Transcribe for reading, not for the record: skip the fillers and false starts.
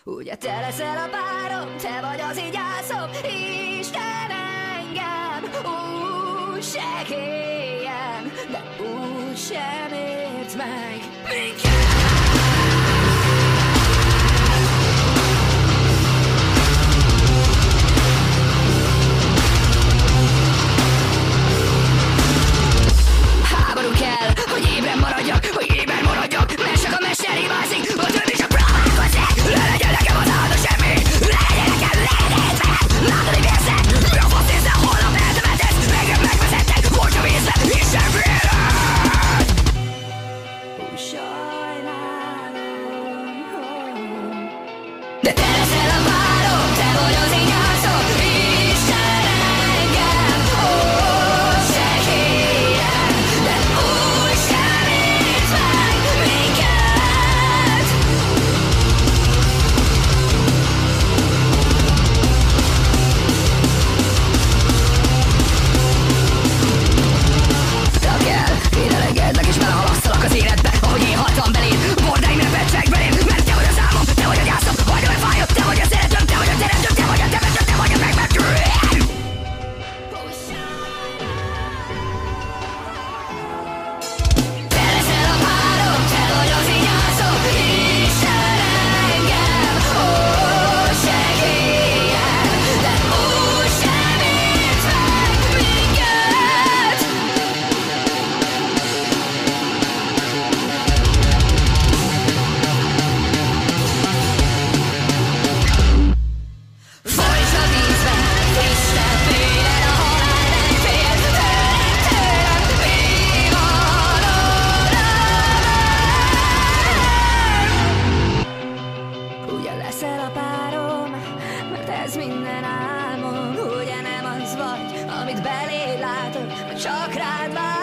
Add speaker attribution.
Speaker 1: Ugye te leszel a párom, te vagy az igyászom, Isten engem úgy segélyen, de úgy sem ért meg minket. Háború kell, hogy ébren maradjak, hogy éber maradjak, mert csak a mester hibázik, a többi csak próbálkozik. Ne legyen nekem az áldó semmi, ne legyen nekem lehetetlen. Látod, hogy vérzek, mi a fasz észre, holnap eltemetesz, engem megvezettek, hogyha vízlet, Isten véred. Úgy sajnálom, de te leszel a várom, te vagy az igyászom, Isten engem, segélyen, de úgy sem ért meg minket. Rakj el, én elengedlek és belehalasszalak az életbe, ahogy én haltam beléd, bordáim repedtek belém, mert te vagy az álmom, te vagy a gyászom, vagy a megfájom, te vagy a szeretőm, te vagy a teremtőm, te vagy a temetőm, te vagy a megmentőm. Te leszel a párom, te vagy az igyászom, Isten engem, segélyen, de úgy sem ért meg minket. Folyts a vízben, frissebb féled a halál nem fél, tőlem, mi van odám? Ugye leszel a párom, mert ez minden álmom, ugye nem az vagy, amit beléd látok, mert csak rád vár.